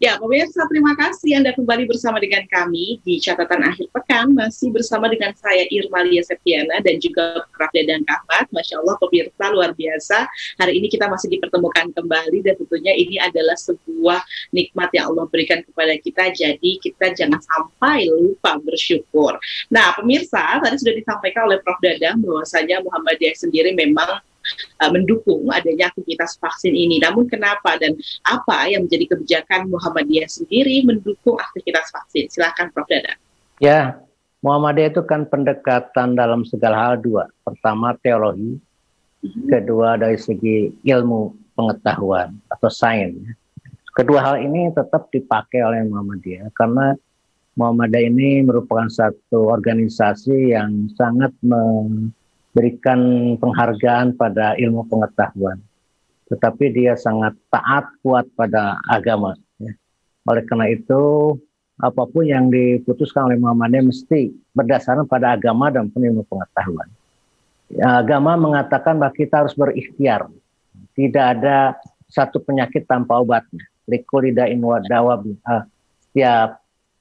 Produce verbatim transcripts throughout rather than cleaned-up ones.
Ya, pemirsa, terima kasih Anda kembali bersama dengan kami di catatan akhir pekan, masih bersama dengan saya Irmalia Septiana dan juga Prof Dadan Ahmad. Masya Allah, pemirsa luar biasa. Hari ini kita masih dipertemukan kembali dan tentunya ini adalah sebuah nikmat yang Allah berikan kepada kita. Jadi kita jangan sampai lupa bersyukur. Nah, pemirsa, tadi sudah disampaikan oleh Prof Dadan bahwasanya Muhammadiyah sendiri memang Uh, mendukung adanya aktivitas vaksin ini. Namun kenapa dan apa yang menjadi kebijakan Muhammadiyah sendiri mendukung aktivitas vaksin? Silakan Prof Dadan. Ya, Muhammadiyah itu kan pendekatan dalam segala hal dua. Pertama teologi, mm-hmm. kedua dari segi ilmu pengetahuan atau sains. Kedua hal ini tetap dipakai oleh Muhammadiyah karena Muhammadiyah ini merupakan satu organisasi yang sangat me berikan penghargaan pada ilmu pengetahuan, tetapi dia sangat taat kuat pada agama. Ya. Oleh karena itu, apapun yang diputuskan oleh Muhammadiyah mesti berdasarkan pada agama dan ilmu pengetahuan. Ya, agama mengatakan bahwa kita harus berikhtiar, tidak ada satu penyakit tanpa obatnya. Likulida inwa dawab, uh, setiap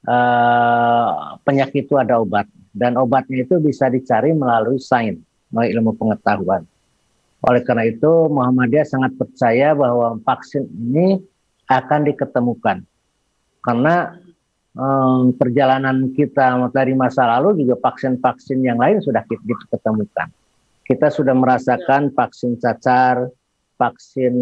uh, penyakit itu ada obat, dan obatnya itu bisa dicari melalui sains, melalui ilmu pengetahuan. Oleh karena itu Muhammadiyah sangat percaya bahwa vaksin ini akan diketemukan karena um, perjalanan kita dari masa lalu juga vaksin-vaksin yang lain sudah diketemukan. Kita sudah merasakan vaksin cacar, vaksin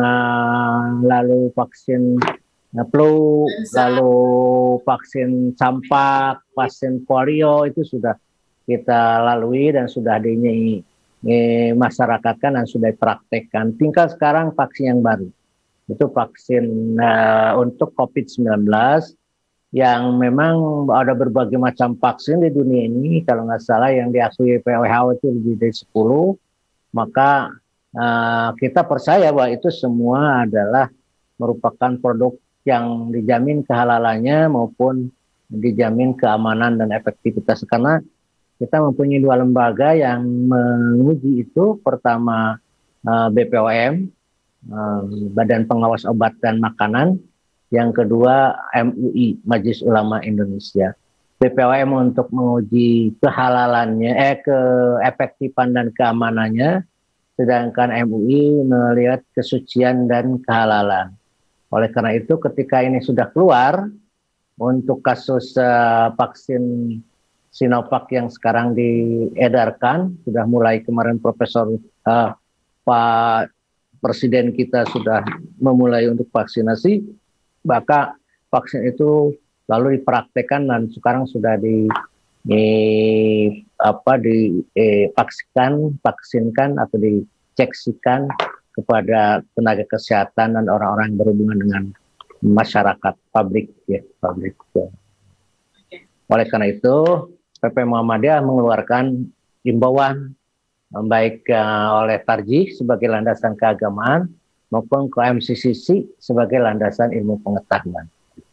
uh, lalu vaksin uh, flu, lalu vaksin campak, vaksin polio itu sudah kita lalui dan sudah di masyarakatkan dan sudah dipraktekkan. Tinggal sekarang vaksin yang baru, itu vaksin uh, untuk covid sembilan belas yang memang ada berbagai macam vaksin di dunia ini. Kalau nggak salah yang diakui W H O itu lebih dari sepuluh, maka uh, kita percaya bahwa itu semua adalah merupakan produk yang dijamin kehalalannya maupun dijamin keamanan dan efektivitas, karena kita mempunyai dua lembaga yang menguji itu. Pertama uh, B P O M, uh, Badan Pengawas Obat dan Makanan. Yang kedua M U I, Majelis Ulama Indonesia. B P O M untuk menguji kehalalannya, eh keefektifan dan keamanannya, sedangkan M U I melihat kesucian dan kehalalan. Oleh karena itu ketika ini sudah keluar untuk kasus uh, vaksin Sinovac yang sekarang diedarkan, sudah mulai kemarin Profesor uh, Pak Presiden kita sudah memulai untuk vaksinasi, maka vaksin itu lalu dipraktekkan dan sekarang sudah di, di apa di eh, vaksinkan, vaksinkan atau diceksikan kepada tenaga kesehatan dan orang-orang yang berhubungan dengan masyarakat, publik ya, publik. Ya. Oleh karena itu P P Muhammadiyah mengeluarkan himbauan baik uh, oleh Tarjih sebagai landasan keagamaan maupun ke M C C C sebagai landasan ilmu pengetahuan.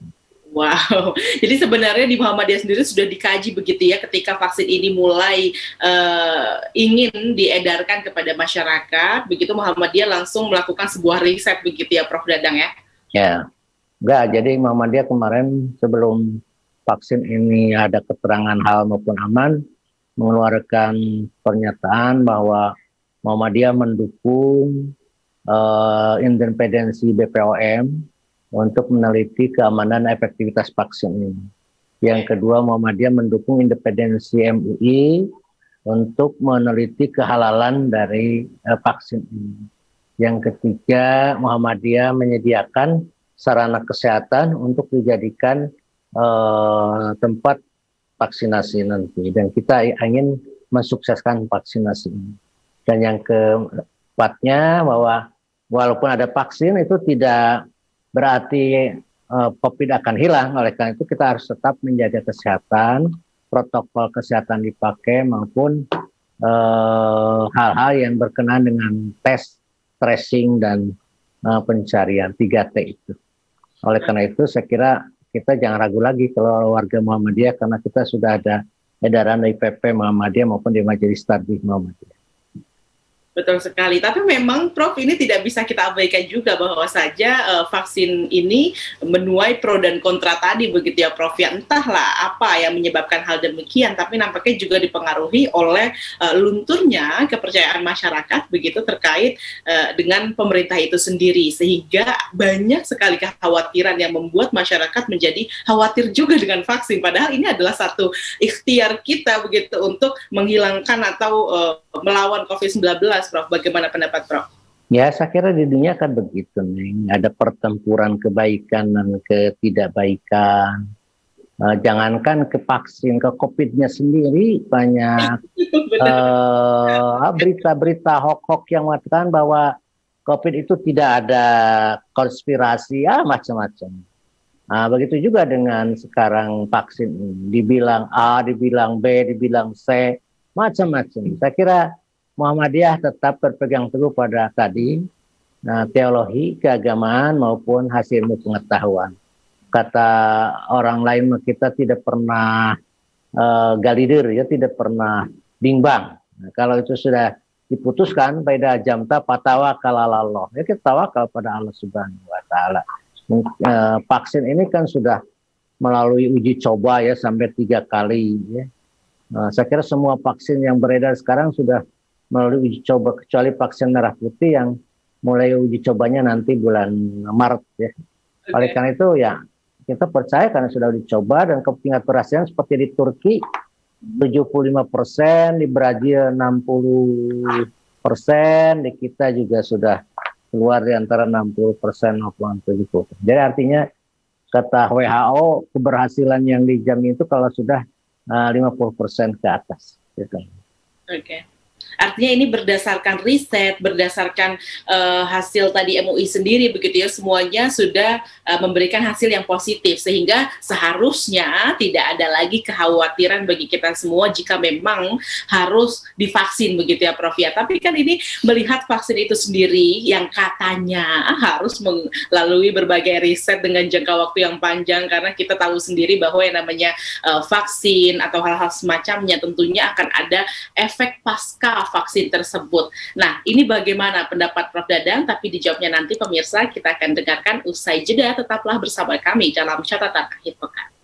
Wow, jadi sebenarnya di Muhammadiyah sendiri sudah dikaji begitu ya ketika vaksin ini mulai uh, ingin diedarkan kepada masyarakat, begitu Muhammadiyah langsung melakukan sebuah riset begitu ya Prof Dadang ya? Ya, enggak, jadi Muhammadiyah kemarin sebelum vaksin ini ada keterangan halal maupun aman, mengeluarkan pernyataan bahwa Muhammadiyah mendukung uh, independensi B P O M untuk meneliti keamanan dan efektivitas vaksin ini. Yang kedua, Muhammadiyah mendukung independensi M U I untuk meneliti kehalalan dari uh, vaksin ini. Yang ketiga, Muhammadiyah menyediakan sarana kesehatan untuk dijadikan Uh, tempat vaksinasi nanti, dan kita ingin mensukseskan vaksinasi ini. Dan yang keempatnya bahwa walaupun ada vaksin itu tidak berarti uh, COVID akan hilang. Oleh karena itu kita harus tetap menjaga kesehatan, protokol kesehatan dipakai maupun hal-hal uh, yang berkenaan dengan tes, tracing dan uh, pencarian tiga T itu. Oleh karena itu saya kira kita jangan ragu lagi kalau warga Muhammadiyah, karena kita sudah ada edaran dari P P Muhammadiyah maupun di Majelis Tarjih Muhammadiyah. Betul sekali. Tapi memang Prof ini tidak bisa kita abaikan juga bahwa saja uh, vaksin ini menuai pro dan kontra tadi begitu ya Prof. Ya entahlah apa yang menyebabkan hal demikian, tapi nampaknya juga dipengaruhi oleh uh, lunturnya kepercayaan masyarakat begitu terkait uh, dengan pemerintah itu sendiri, sehingga banyak sekali kekhawatiran yang membuat masyarakat menjadi khawatir juga dengan vaksin. Padahal ini adalah satu ikhtiar kita begitu untuk menghilangkan atau uh, melawan covid sembilan belas. Prof, bagaimana pendapat Prof? Ya, saya kira di dunia kan begitu nih, ada pertempuran kebaikan dan ketidakbaikan. Uh, jangankan ke vaksin, ke COVID-nya sendiri banyak uh, berita-berita hoax-hoax yang mengatakan bahwa COVID itu tidak ada konspirasi, ya macam-macam. Nah, begitu juga dengan sekarang vaksin ini, dibilang A, dibilang B, dibilang C, macam-macam. Saya kira Muhammadiyah tetap berpegang teguh pada tadi nah, teologi, keagamaan maupun hasil ilmu pengetahuan. Kata orang lain, kita tidak pernah uh, galidir, ya tidak pernah bimbang. Nah, kalau itu sudah diputuskan pada jamta patawakal ala Allah, ya kita tawakal pada Allah Subhanahu wa taala. Uh, vaksin ini kan sudah melalui uji coba ya sampai tiga kali. Ya. Uh, saya kira semua vaksin yang beredar sekarang sudah melalui uji coba kecuali vaksin merah putih yang mulai uji cobanya nanti bulan Maret ya. Okay. Oleh karena itu ya kita percaya karena sudah dicoba dan tingkat keberhasilan seperti di Turki tujuh puluh lima persen, di Brazil enam puluh persen, di kita juga sudah keluar di antara enam puluh persen maupun tujuh puluh persen. Jadi artinya kata W H O keberhasilan yang dijamin itu kalau sudah uh, lima puluh persen ke atas. Gitu. Oke. Okay. Artinya ini berdasarkan riset, berdasarkan uh, hasil tadi M U I sendiri begitu ya, semuanya sudah uh, memberikan hasil yang positif, sehingga seharusnya tidak ada lagi kekhawatiran bagi kita semua jika memang harus divaksin begitu ya Prof ya. Tapi kan ini melihat vaksin itu sendiri yang katanya harus melalui berbagai riset dengan jangka waktu yang panjang, karena kita tahu sendiri bahwa yang namanya uh, vaksin atau hal-hal semacamnya tentunya akan ada efek pasca vaksin tersebut. Nah, ini bagaimana pendapat Prof Dadang? Tapi dijawabnya nanti pemirsa, kita akan dengarkan usai jeda. Tetaplah bersama kami dalam catatan akhir pekan.